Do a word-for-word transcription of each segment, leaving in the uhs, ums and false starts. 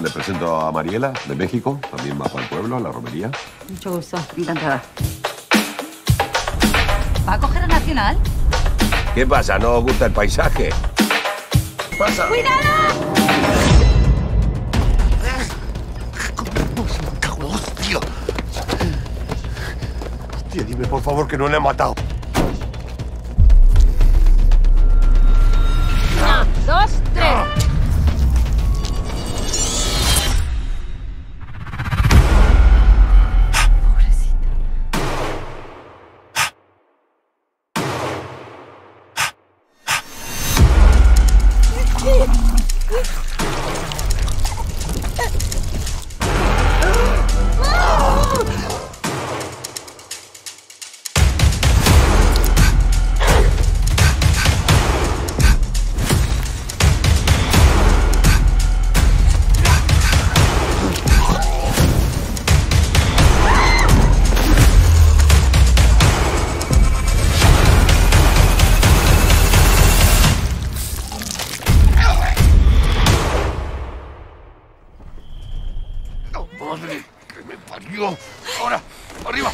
Les presento a Mariela, de México, también bajo al pueblo, a la romería. Mucho gusto, encantada. ¿Va a coger a Nacional? ¿Qué pasa? ¿No os gusta el paisaje? ¿Qué pasa? ¡Cuidado! ¡Hostia! Hostia, dime por favor que no le he matado. Una, dos, tres. ¡Madre que me parió! ¡Ahora! ¡Arriba!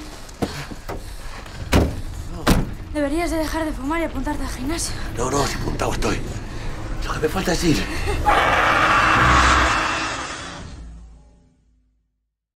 Deberías de dejar de fumar y apuntarte al gimnasio. No, no, si apuntado estoy. Lo que me falta es ir.